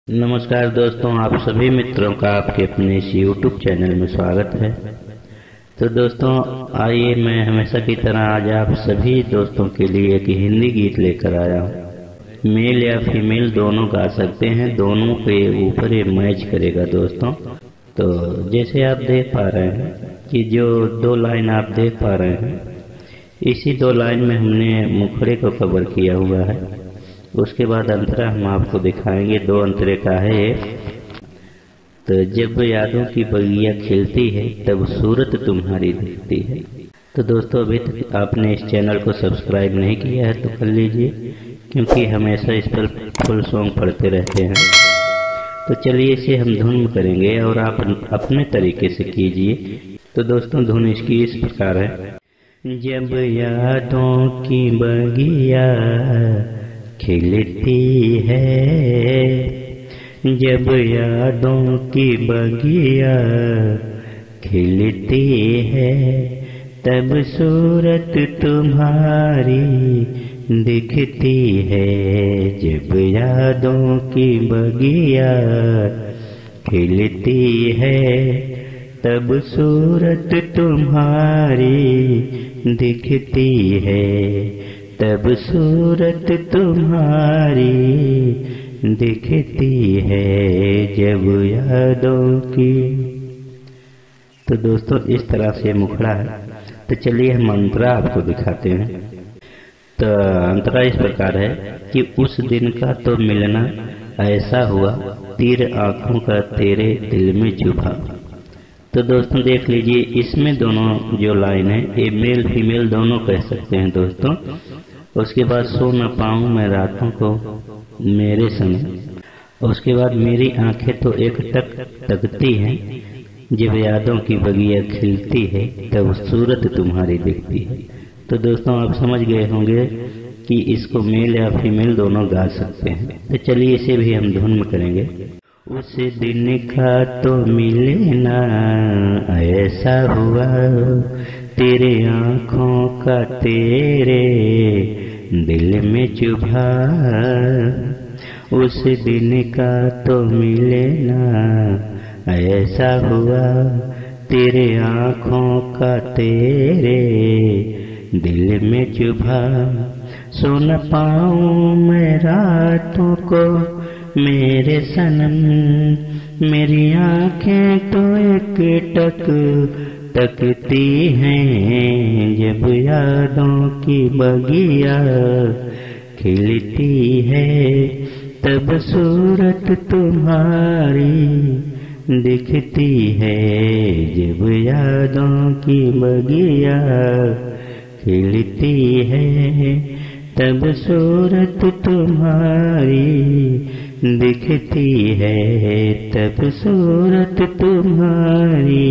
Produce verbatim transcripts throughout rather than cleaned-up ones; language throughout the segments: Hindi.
नमस्कार दोस्तों, आप सभी मित्रों का आपके अपने इस यूट्यूब चैनल में स्वागत है। तो दोस्तों आइए, मैं हमेशा की तरह आज आप सभी दोस्तों के लिए एक हिंदी गीत लेकर आया हूँ। मेल या फीमेल दोनों गा सकते हैं, दोनों के ऊपर ये मैच करेगा दोस्तों। तो जैसे आप देख पा रहे हैं कि जो दो लाइन आप देख पा रहे हैं, इसी दो लाइन में हमने मुखड़े को कवर किया हुआ है। उसके बाद अंतरा हम आपको दिखाएंगे, दो अंतरे का है ये। तो जब यादों की बगिया खिलती है तब सूरत तुम्हारी दिखती है। तो दोस्तों अभी तक आपने इस चैनल को सब्सक्राइब नहीं किया है तो कर लीजिए, क्योंकि हमेशा इस पर फुल सॉन्ग पढ़ते रहते हैं। तो चलिए इसे हम धुन में करेंगे और आप अपने तरीके से कीजिए। तो दोस्तों धुन इसकी इस प्रकार है। जब यादों की बगिया खिलती है, जब यादों की बगिया खिलती है, तब सूरत तुम्हारी दिखती है। जब यादों की बगिया खिलती है, तब सूरत तुम्हारी दिखती है, तब सूरत तुम्हारी दिखती है। जब यादों की। तो दोस्तों इस तरह से मुखड़ा है। तो चलिए हम अंतरा आपको दिखाते हैं। तो अंतरा इस प्रकार है कि उस दिन का तो मिलना ऐसा हुआ, तीर आंखों का तेरे दिल में चुभा। तो दोस्तों देख लीजिए, इसमें दोनों जो लाइन है ये मेल फीमेल दोनों कह सकते हैं दोस्तों। उसके बाद सो न पाऊं मैं रातों को मेरे संग। उसके बाद मेरी आंखें तो एक टक तकती हैं, जब यादों की बगिया खिलती है तब सूरत तुम्हारी दिखती है। तो दोस्तों आप समझ गए होंगे कि इसको मेल या फीमेल दोनों गा सकते हैं। तो चलिए इसे भी हम धुन में करेंगे। उस दिन का तो मिलना ऐसा हुआ, तेरे आँखों का तेरे दिल में चुभा। उस दिन का तो मिलना ऐसा हुआ, तेरे आँखों का तेरे दिल में चुभा। सो न पाऊं मैं रातों को मेरे सनम, मेरी आँखें तो एक टक तकती हैं, जब यादों की बगिया खिलती है, तब सूरत तुम्हारी दिखती है। जब यादों की बगिया खिलती है, तब सूरत तुम्हारी दिखती है, तब सूरत तुम्हारी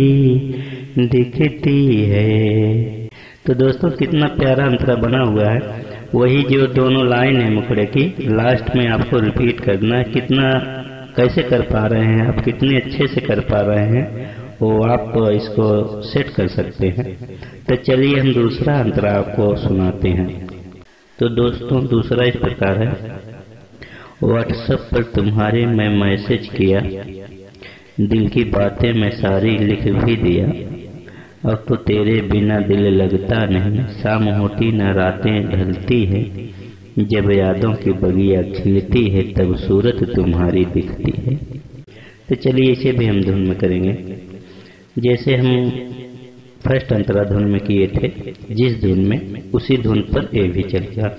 दिखती है। तो दोस्तों कितना प्यारा अंतरा बना हुआ है। वही जो दोनों लाइन है मुखड़े की, लास्ट में आपको रिपीट करना है। कितना कैसे कर पा रहे हैं आप, कितने अच्छे से कर पा रहे हैं, वो आप इसको सेट कर सकते हैं। तो चलिए हम दूसरा अंतरा आपको सुनाते हैं। तो दोस्तों दूसरा इस प्रकार है। व्हाट्सएप पर तुम्हारे मैं मैसेज किया, दिल की बातें मैं सारी लिख भी दिया। अब तो तेरे बिना दिल लगता नहीं, शाम होती न रातें ढलती है, जब यादों की बगिया खिलती है तब सूरत तुम्हारी दिखती है। तो चलिए इसे भी हम धुन में करेंगे। जैसे हम फर्स्ट अंतरा धुन में किए थे, जिस धुन में उसी धुन पर ये भी चलेगा।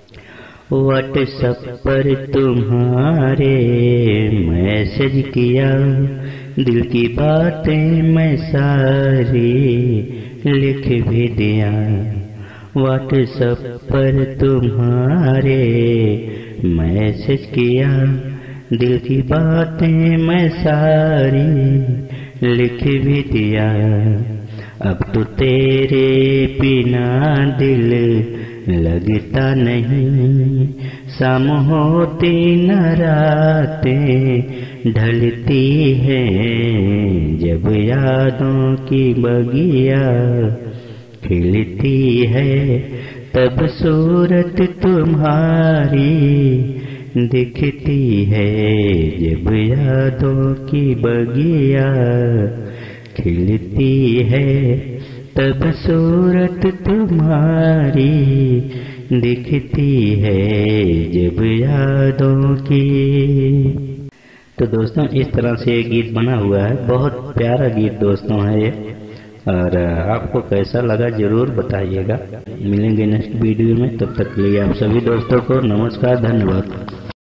व्हाट्सएप पर तुम्हारे मैसेज किया, दिल की बातें मैं सारी लिख भी दिया। व्हाट्सएप पर तुम्हारे मैसेज किया, दिल की बातें मैं सारी लिख भी दिया। अब तो तेरे बिना दिल लगता नहीं, शाम होती न रातें ढलती हैं, जब यादों की बगिया खिलती है, तब सूरत तुम्हारी दिखती है जब यादों की बगिया, खिलती है तब सूरत तुम्हारी, दिखती है जब यादों की। तो दोस्तों इस तरह से ये गीत बना हुआ है, बहुत प्यारा गीत दोस्तों है ये, और आपको कैसा लगा जरूर बताइएगा। मिलेंगे नेक्स्ट वीडियो में, तब तक के लिए आप सभी दोस्तों को नमस्कार, धन्यवाद।